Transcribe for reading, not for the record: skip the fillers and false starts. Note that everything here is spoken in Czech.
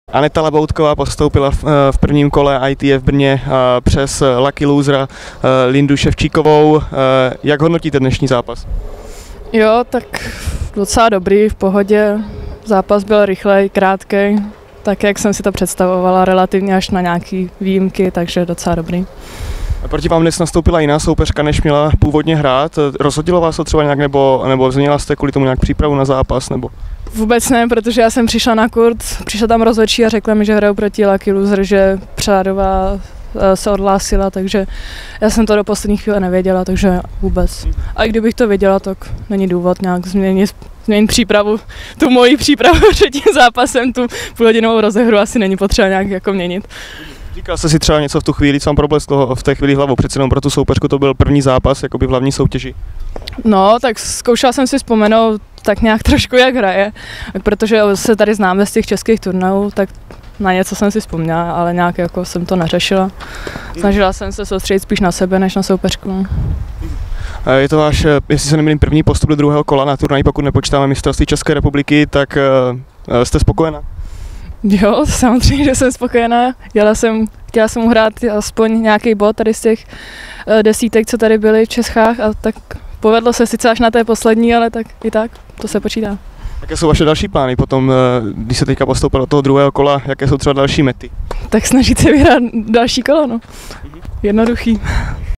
Aneta Laboutková postoupila v prvním kole ITF Brně přes lucky losera Lindu Ševčíkovou. Jak hodnotíte dnešní zápas? Jo, tak docela dobrý, v pohodě. Zápas byl rychlej, krátkej, tak jak jsem si to představovala, relativně až na nějaký výjimky, takže docela dobrý. Proti vám dnes nastoupila jiná soupeřka, než měla původně hrát. Rozhodilo vás to třeba nějak, nebo změnila jste kvůli tomu nějak přípravu na zápas? Nebo? Vůbec ne, protože já jsem přišla na kurt, přišla tam rozhodčí a řekla mi, že hraju proti lucky loser, že Přádová se odhlásila, takže já jsem to do poslední chvíle nevěděla, takže vůbec. A i kdybych to věděla, tak není důvod nějak změnit přípravu, tu moji přípravu před tím zápasem, tu půlhodinovou rozehru asi není potřeba nějak jako měnit. Říkal jste si třeba něco v tu chvíli, co vám problesklo v té chvíli hlavou, přece jenom pro tu soupeřku to byl první zápas jakoby v hlavní soutěži? No, tak zkoušela jsem si vzpomenout tak nějak trošku, jak hraje, protože se tady známe z těch českých turnajů, tak na něco jsem si vzpomněla, ale nějak jako jsem to neřešila. Snažila jsem se soustředit spíš na sebe, než na soupeřku. Je to váš, jestli se nemýlím, první postup do druhého kola na turnaj, pokud nepočítáme mistrovství České republiky, tak jste spokojená? Jo, samozřejmě, že jsem spokojená. Chtěla jsem uhrát aspoň nějaký bod tady z těch desítek, co tady byly v Čechách, a tak povedlo se sice až na té poslední, ale tak i tak, to se počítá. Jaké jsou vaše další plány potom, když se teďka postoupil do toho druhého kola, jaké jsou třeba další mety? Tak snažit se vyhrát další kolo, no. Jednoduchý.